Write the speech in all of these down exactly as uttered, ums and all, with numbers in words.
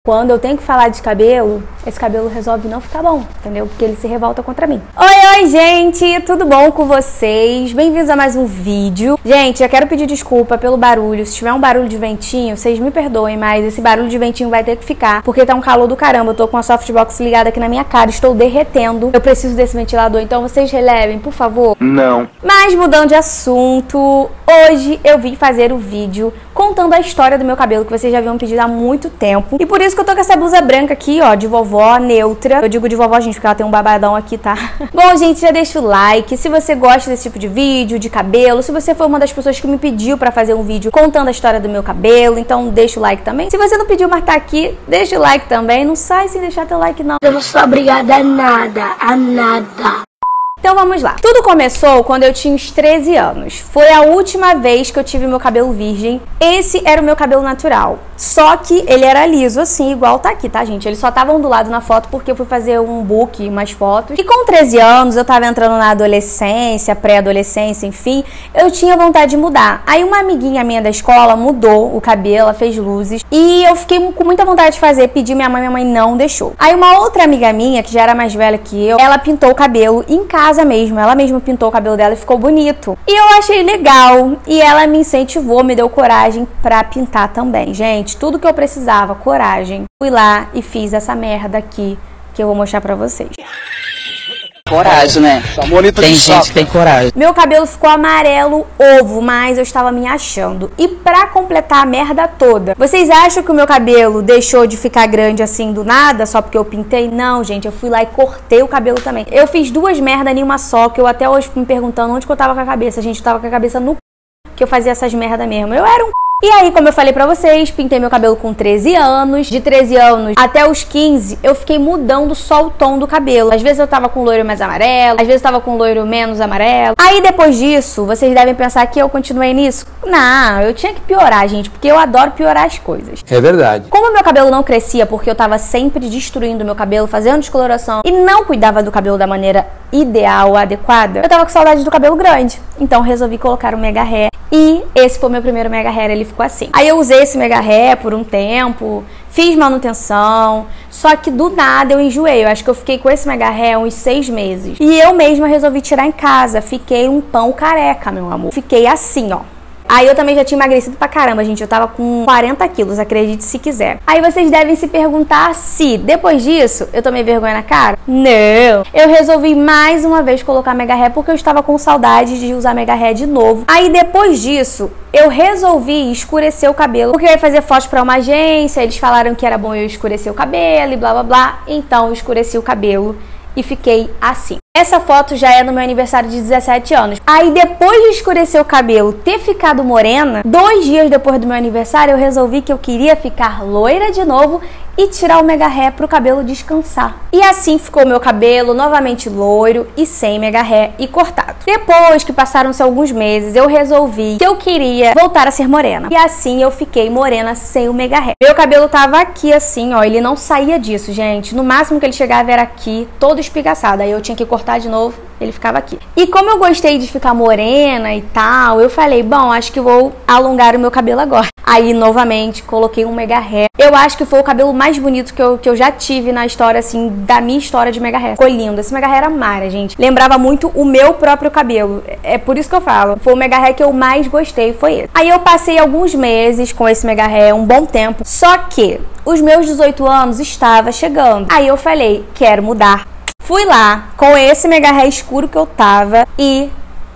Quando eu tenho que falar de cabelo, esse cabelo resolve não ficar bom, entendeu? Porque ele se revolta contra mim. Oi, oi, gente! Tudo bom com vocês? Bem-vindos a mais um vídeo. Gente, eu quero pedir desculpa pelo barulho. Se tiver um barulho de ventinho, vocês me perdoem, mas esse barulho de ventinho vai ter que ficar, porque tá um calor do caramba. Eu tô com a softbox ligada aqui na minha cara, estou derretendo. Eu preciso desse ventilador, então vocês relevem, por favor? Não. Mas mudando de assunto, hoje eu vim fazer o vídeo contando a história do meu cabelo, que vocês já haviam pedido há muito tempo. E por isso que eu tô com essa blusa branca aqui, ó, de vovó, neutra. Eu digo de vovó, gente, porque ela tem um babadão aqui, tá? Bom, gente, já deixa o like. Se você gosta desse tipo de vídeo, de cabelo, se você foi uma das pessoas que me pediu pra fazer um vídeo contando a história do meu cabelo, então deixa o like também. Se você não pediu, mas tá aqui, deixa o like também. Não sai sem deixar teu like, não. Eu não sou obrigada a nada, a nada. Então vamos lá. Tudo começou quando eu tinha uns treze anos. Foi a última vez que eu tive meu cabelo virgem. Esse era o meu cabelo natural. Só que ele era liso assim, igual tá aqui, tá, gente? Ele só tava ondulado na foto porque eu fui fazer um book, umas fotos. E com treze anos, eu tava entrando na adolescência, pré-adolescência, enfim, eu tinha vontade de mudar. Aí uma amiguinha minha da escola mudou o cabelo, ela fez luzes. E eu fiquei com muita vontade de fazer, pedi minha mãe, minha mãe não deixou. Aí uma outra amiga minha, que já era mais velha que eu, ela pintou o cabelo em casa mesmo, ela mesma pintou o cabelo dela e ficou bonito. E eu achei legal, e ela me incentivou, me deu coragem pra pintar também. Gente, tudo que eu precisava, coragem. Fui lá e fiz essa merda aqui, que eu vou mostrar pra vocês. Coragem, né? Tem gente que tem coragem. Meu cabelo ficou amarelo ovo, mas eu estava me achando. E pra completar a merda toda, vocês acham que o meu cabelo deixou de ficar grande assim do nada, só porque eu pintei? Não, gente, eu fui lá e cortei o cabelo também. Eu fiz duas merdas em uma só, que eu até hoje fico me perguntando onde que eu tava com a cabeça. Gente, eu tava com a cabeça no c... que eu fazia essas merda mesmo. Eu era um c... E aí, como eu falei pra vocês, pintei meu cabelo com treze anos. De treze anos até os quinze, eu fiquei mudando só o tom do cabelo. Às vezes eu tava com loiro mais amarelo, às vezes eu tava com loiro menos amarelo. Aí depois disso, vocês devem pensar que eu continuei nisso. Não, eu tinha que piorar, gente, porque eu adoro piorar as coisas. É verdade. Como meu cabelo não crescia, porque eu tava sempre destruindo meu cabelo, fazendo descoloração e não cuidava do cabelo da maneira ideal, adequada, eu tava com saudade do cabelo grande. Então resolvi colocar um mega hair. E esse foi meu primeiro mega hair, ele ficou assim. Aí eu usei esse mega hair por um tempo, fiz manutenção, só que do nada eu enjoei. Eu acho que eu fiquei com esse mega hair uns seis meses. E eu mesma resolvi tirar em casa. Fiquei um pão careca, meu amor. Fiquei assim, ó. Aí eu também já tinha emagrecido pra caramba, gente. Eu tava com quarenta quilos, acredite se quiser. Aí vocês devem se perguntar se, depois disso, eu tomei vergonha na cara? Não! Eu resolvi mais uma vez colocar mega hair porque eu estava com saudade de usar mega hair de novo. Aí depois disso, eu resolvi escurecer o cabelo, porque eu ia fazer fotos pra uma agência, eles falaram que era bom eu escurecer o cabelo e blá blá blá. Então eu escureci o cabelo e fiquei assim. Essa foto já é no meu aniversário de dezessete anos. Aí depois de escurecer o cabelo, ter ficado morena, dois dias depois do meu aniversário, eu resolvi que eu queria ficar loira de novo e tirar o mega hair pro cabelo descansar. E assim ficou meu cabelo novamente loiro e sem mega hair e cortado. Depois que passaram-se alguns meses, eu resolvi que eu queria voltar a ser morena. E assim eu fiquei morena sem o mega hair. Meu cabelo tava aqui assim, ó, ele não saía disso, gente. No máximo que ele chegava era aqui, todo espigaçado. Aí eu tinha que cortar de novo, ele ficava aqui. E como eu gostei de ficar morena e tal, eu falei, bom, acho que vou alongar o meu cabelo agora. Aí, novamente, coloquei um mega hair. Eu acho que foi o cabelo mais bonito que eu, que eu já tive na história, assim, da minha história de mega hair. Ficou lindo. Esse mega hair era mara, gente. Lembrava muito o meu próprio cabelo. É por isso que eu falo. Foi o mega hair que eu mais gostei, foi esse. Aí eu passei alguns meses com esse mega hair, um bom tempo. Só que os meus dezoito anos estava chegando. Aí eu falei, quero mudar. Fui lá com esse mega hair escuro que eu tava e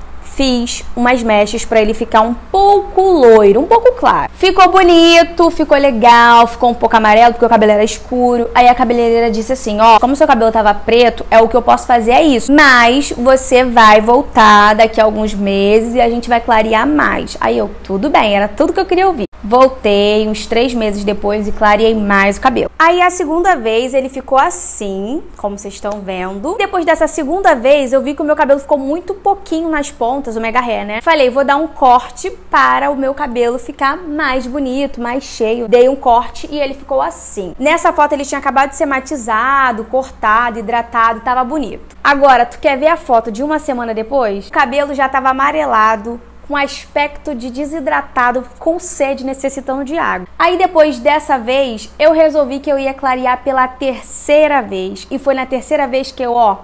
fiz umas mechas pra ele ficar um pouco loiro, um pouco claro. Ficou bonito, ficou legal, ficou um pouco amarelo porque o cabelo era escuro. Aí a cabeleireira disse assim, ó, como seu cabelo tava preto, é o que eu posso fazer é isso. Mas você vai voltar daqui a alguns meses e a gente vai clarear mais. Aí eu, tudo bem, era tudo que eu queria ouvir. Voltei uns três meses depois e clareei mais o cabelo. Aí a segunda vez ele ficou assim, como vocês estão vendo. Depois dessa segunda vez eu vi que o meu cabelo ficou muito pouquinho nas pontas, o mega hair, né? Falei, vou dar um corte para o meu cabelo ficar mais bonito, mais cheio. Dei um corte e ele ficou assim. Nessa foto ele tinha acabado de ser matizado, cortado, hidratado, tava bonito. Agora, tu quer ver a foto de uma semana depois? O cabelo já tava amarelado, com aspecto de desidratado, com sede, necessitando de água. Aí depois dessa vez, eu resolvi que eu ia clarear pela terceira vez. E foi na terceira vez que eu, ó,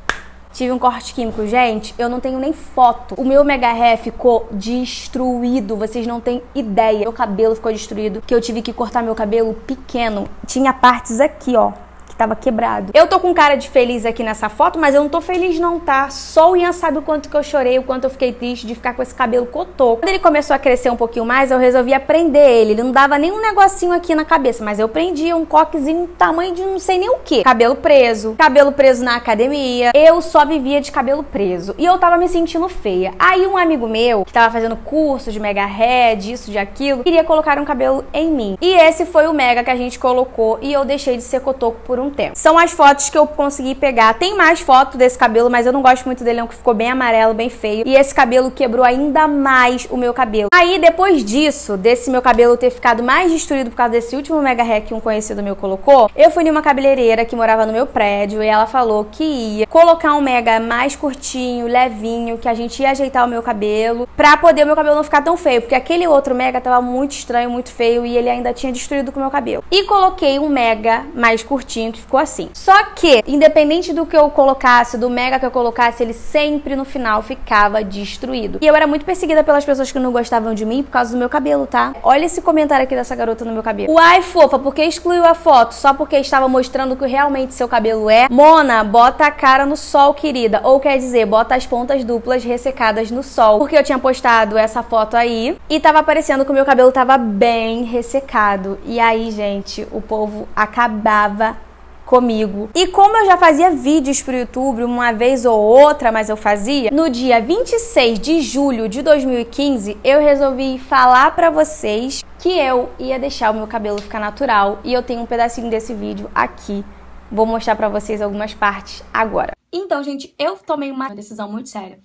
tive um corte químico. Gente, eu não tenho nem foto. O meu mega hair ficou destruído. Vocês não têm ideia. Meu cabelo ficou destruído, que eu tive que cortar meu cabelo pequeno. Tinha partes aqui, ó, tava quebrado. Eu tô com cara de feliz aqui nessa foto, mas eu não tô feliz não, tá? Só o Ian sabe o quanto que eu chorei, o quanto eu fiquei triste de ficar com esse cabelo cotoco. Quando ele começou a crescer um pouquinho mais, eu resolvi prender ele. Ele não dava nem um negocinho aqui na cabeça, mas eu prendia um coquezinho tamanho de não sei nem o que. Cabelo preso, cabelo preso na academia. Eu só vivia de cabelo preso. E eu tava me sentindo feia. Aí um amigo meu, que tava fazendo curso de mega hair, disso, de aquilo, queria colocar um cabelo em mim. E esse foi o mega que a gente colocou e eu deixei de ser cotoco por um tempo. São as fotos que eu consegui pegar. Tem mais foto desse cabelo, mas eu não gosto muito dele não, que ficou bem amarelo, bem feio. E esse cabelo quebrou ainda mais o meu cabelo. Aí, depois disso, desse meu cabelo ter ficado mais destruído por causa desse último mega hair que um conhecido meu colocou, eu fui numa cabeleireira que morava no meu prédio e ela falou que ia colocar um mega mais curtinho, levinho, que a gente ia ajeitar o meu cabelo pra poder o meu cabelo não ficar tão feio, porque aquele outro mega tava muito estranho, muito feio e ele ainda tinha destruído com o meu cabelo. E coloquei um mega mais curtinho que ficou assim. Só que, independente do que eu colocasse, do mega que eu colocasse, ele sempre no final ficava destruído. E eu era muito perseguida pelas pessoas que não gostavam de mim por causa do meu cabelo, tá? Olha esse comentário aqui dessa garota no meu cabelo. Uai, fofa, por que excluiu a foto? Só porque estava mostrando o que realmente seu cabelo é? Mona, bota a cara no sol, querida. Ou quer dizer, bota as pontas duplas ressecadas no sol. Porque eu tinha postado essa foto aí e tava aparecendo que o meu cabelo tava bem ressecado. E aí, gente, o povo acabava comigo. E como eu já fazia vídeos pro YouTube uma vez ou outra, mas eu fazia, no dia vinte e seis de julho de dois mil e quinze, eu resolvi falar pra vocês que eu ia deixar o meu cabelo ficar natural. E eu tenho um pedacinho desse vídeo aqui. Vou mostrar pra vocês algumas partes agora. Então, gente, eu tomei uma decisão muito séria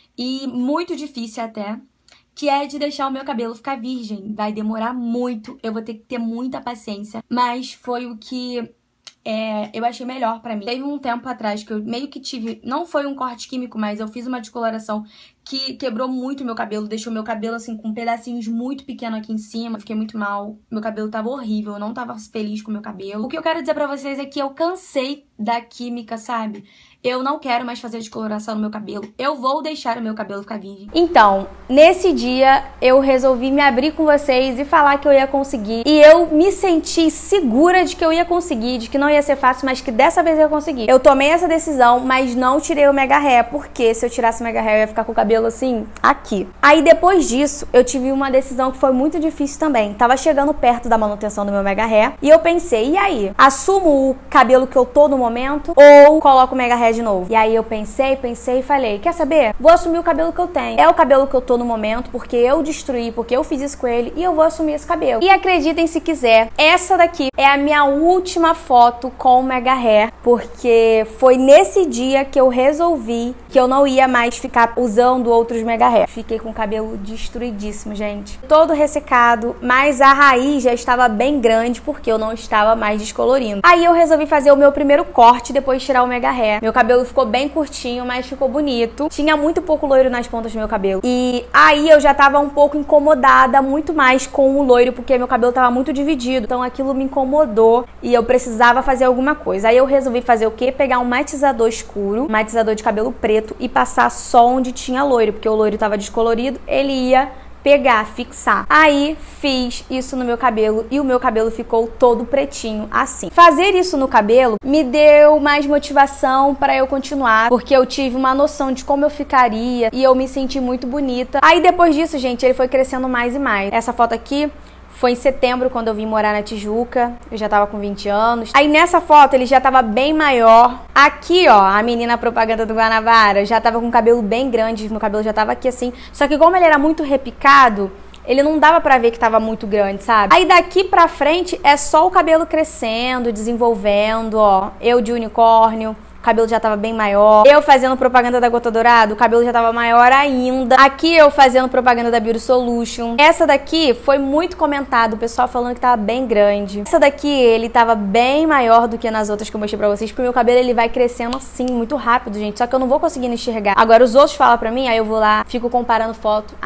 e muito difícil até, que é de deixar o meu cabelo ficar virgem. Vai demorar muito, eu vou ter que ter muita paciência, mas foi o que É, eu achei melhor pra mim. Teve um tempo atrás que eu meio que tive, não foi um corte químico, mas eu fiz uma descoloração que quebrou muito o meu cabelo, deixou meu cabelo assim com pedacinhos muito pequenos aqui em cima. Fiquei muito mal, meu cabelo tava horrível, eu não tava feliz com o meu cabelo. O que eu quero dizer pra vocês é que eu cansei da química, sabe? Eu não quero mais fazer descoloração no meu cabelo. Eu vou deixar o meu cabelo ficar virgem. Então, nesse dia, eu resolvi me abrir com vocês e falar que eu ia conseguir. E eu me senti segura de que eu ia conseguir, de que não ia ser fácil, mas que dessa vez eu ia conseguir. Eu tomei essa decisão, mas não tirei o mega hair, porque se eu tirasse o mega hair, eu ia ficar com o cabelo assim, aqui. Aí, depois disso, eu tive uma decisão que foi muito difícil também. Tava chegando perto da manutenção do meu mega hair, e eu pensei, e aí? Assumo o cabelo que eu tô no momento, ou coloco o mega hair de novo? E aí eu pensei, pensei e falei, quer saber? Vou assumir o cabelo que eu tenho. É o cabelo que eu tô no momento, porque eu destruí, porque eu fiz isso com ele, e eu vou assumir esse cabelo. E acreditem se quiser, essa daqui é a minha última foto com o mega hair, porque foi nesse dia que eu resolvi que eu não ia mais ficar usando outros mega hair. Fiquei com o cabelo destruidíssimo, gente. Todo ressecado, mas a raiz já estava bem grande, porque eu não estava mais descolorindo. Aí eu resolvi fazer o meu primeiro corte, depois tirar o mega hair. Meu cabelo ficou bem curtinho, mas ficou bonito. Tinha muito pouco loiro nas pontas do meu cabelo. E aí eu já tava um pouco incomodada, muito mais com o loiro, porque meu cabelo tava muito dividido. Então aquilo me incomodou e eu precisava fazer alguma coisa. Aí eu resolvi fazer o quê? Pegar um matizador escuro, um matizador de cabelo preto e passar só onde tinha loiro, porque o loiro tava descolorido, ele ia pegar, fixar. Aí fiz isso no meu cabelo e o meu cabelo ficou todo pretinho assim. Fazer isso no cabelo me deu mais motivação para eu continuar, porque eu tive uma noção de como eu ficaria e eu me senti muito bonita. Aí depois disso, gente, ele foi crescendo mais e mais. Essa foto aqui foi em setembro, quando eu vim morar na Tijuca. Eu já tava com vinte anos. Aí nessa foto ele já tava bem maior. Aqui, ó, a menina propaganda do Guanabara já tava com o cabelo bem grande. Meu cabelo já tava aqui assim. Só que como ele era muito repicado, ele não dava pra ver que tava muito grande, sabe? Aí daqui pra frente é só o cabelo crescendo, desenvolvendo, ó. Eu de unicórnio. O cabelo já tava bem maior. Eu fazendo propaganda da Gota Dourada, o cabelo já tava maior ainda. Aqui eu fazendo propaganda da Beauty Solution. Essa daqui foi muito comentado, o pessoal falando que tava bem grande. Essa daqui, ele tava bem maior do que nas outras que eu mostrei pra vocês, porque o meu cabelo, ele vai crescendo assim, muito rápido, gente. Só que eu não vou conseguindo enxergar. Agora, os outros falam pra mim, aí eu vou lá, fico comparando foto. Ah,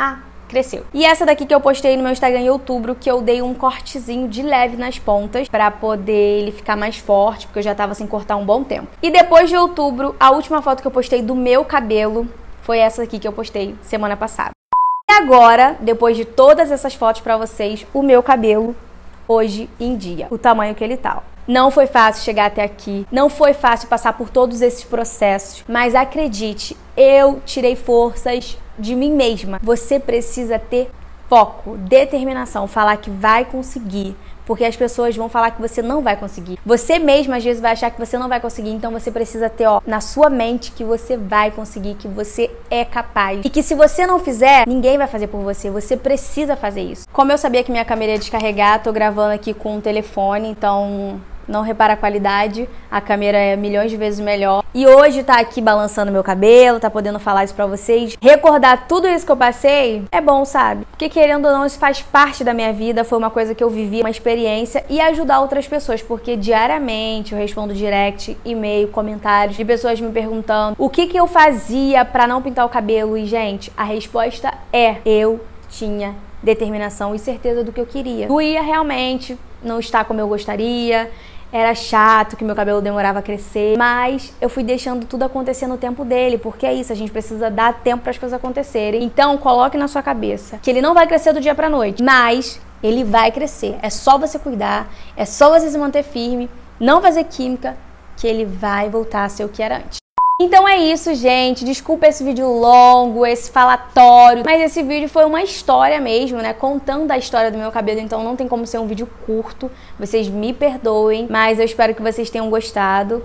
cresceu. E essa daqui que eu postei no meu Instagram em outubro, que eu dei um cortezinho de leve nas pontas pra poder ele ficar mais forte, porque eu já tava sem cortar um bom tempo. E depois de outubro, a última foto que eu postei do meu cabelo foi essa aqui que eu postei semana passada. E agora, depois de todas essas fotos pra vocês, o meu cabelo hoje em dia, o tamanho que ele tá. Não foi fácil chegar até aqui, não foi fácil passar por todos esses processos, mas acredite, eu tirei forças de mim mesma. Você precisa ter foco, determinação, falar que vai conseguir, porque as pessoas vão falar que você não vai conseguir. Você mesma às vezes vai achar que você não vai conseguir, então você precisa ter, ó, na sua mente que você vai conseguir, que você é capaz. E que se você não fizer, ninguém vai fazer por você, você precisa fazer isso. Como eu sabia que minha câmera ia descarregar, tô gravando aqui com o telefone, então não repara a qualidade, a câmera é milhões de vezes melhor. E hoje tá aqui balançando meu cabelo, tá podendo falar isso pra vocês. Recordar tudo isso que eu passei é bom, sabe? Porque querendo ou não, isso faz parte da minha vida, foi uma coisa que eu vivi, uma experiência, e ajudar outras pessoas, porque diariamente eu respondo direct, e-mail, comentários de pessoas me perguntando o que que eu fazia pra não pintar o cabelo. E, gente, a resposta é: eu tinha determinação e certeza do que eu queria. Doía realmente não estar como eu gostaria, era chato que meu cabelo demorava a crescer, mas eu fui deixando tudo acontecer no tempo dele, porque é isso, a gente precisa dar tempo para as coisas acontecerem. Então, coloque na sua cabeça que ele não vai crescer do dia pra noite, mas ele vai crescer. É só você cuidar, é só você se manter firme, não fazer química, que ele vai voltar a ser o que era antes. Então é isso, gente. Desculpa esse vídeo longo, esse falatório, mas esse vídeo foi uma história mesmo, né? Contando a história do meu cabelo, então não tem como ser um vídeo curto. Vocês me perdoem, mas eu espero que vocês tenham gostado.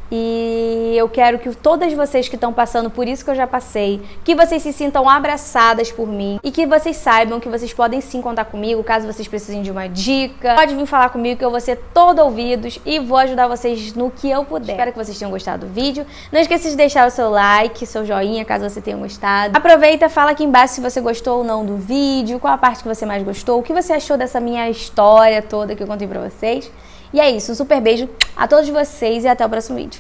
E eu quero que todas vocês que estão passando por isso que eu já passei, que vocês se sintam abraçadas por mim e que vocês saibam que vocês podem sim contar comigo, caso vocês precisem de uma dica. Pode vir falar comigo que eu vou ser todo ouvidos e vou ajudar vocês no que eu puder. Espero que vocês tenham gostado do vídeo. Não esqueça de deixar o seu like, seu joinha, caso você tenha gostado. Aproveita, fala aqui embaixo se você gostou ou não do vídeo, qual a parte que você mais gostou, o que você achou dessa minha história toda que eu contei pra vocês. E é isso, um super beijo a todos vocês e até o próximo vídeo.